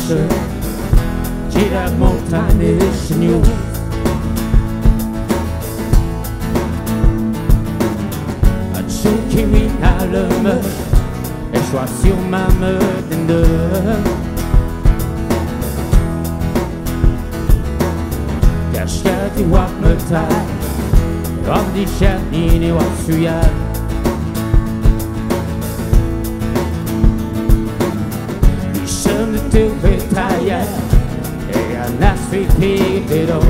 t-shirt, j'ai la montagne et les signaux. Un qui vit à le meurtre, et choix sur ma meute. Cache du wap me taille, comme dit Chani et Wasuya. De bétail et un asphyxie d'eau.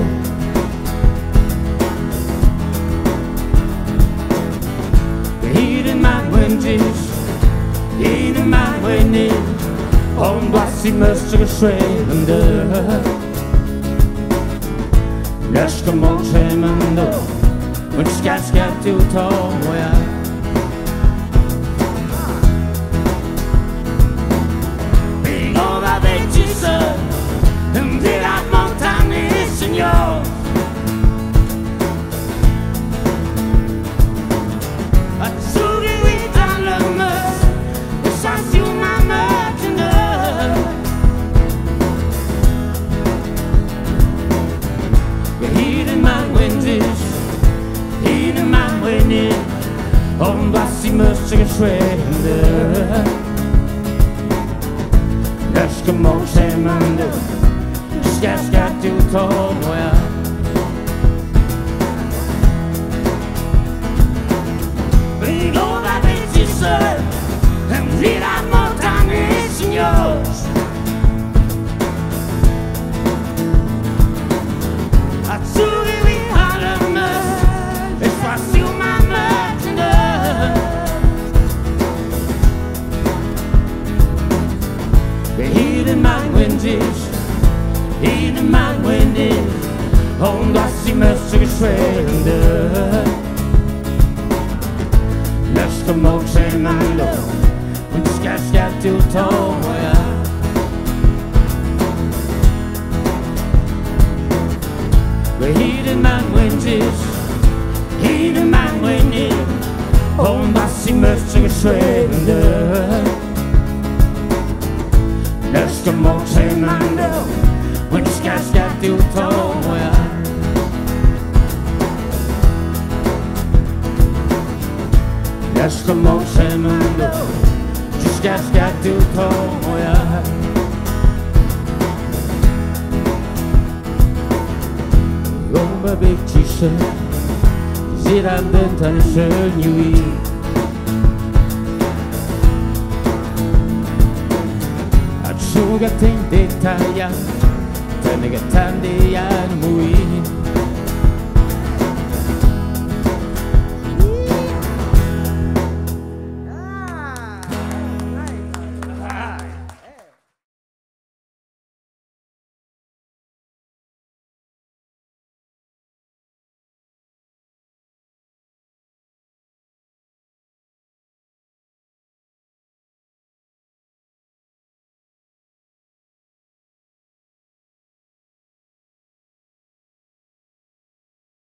Hidden my winches, hidden my winning. On doit s'y me schreiben. Lösch kommt schämend und skat du tom, ja. De la montagne, Seigneur. Sourire dans le mur, et ça sur ma meute. Hidden my winches, hidden my winning. On va s'y me schreiben. Lösch kommt schämend. Skat du tom, ja. Vi lovar vi till söd, en lilla montagne, Signor. Att sourire à le mur, et soit sur ma meute. Hidden my winches, hidden my winning. On doit s'y me schreiben. Lösch kommt schämend und skat du tom, ja. Hidden my winches, hidden my winning. On doit s'y me schreiben. Lösch kommt schämend und skat du tom, ja. Lösch kommt schämend und skat du tom, ja. Rumba big t-shirt, j'ai la dent à l'échelle nuit. Sugar ting détaillant, tenega tandian mui.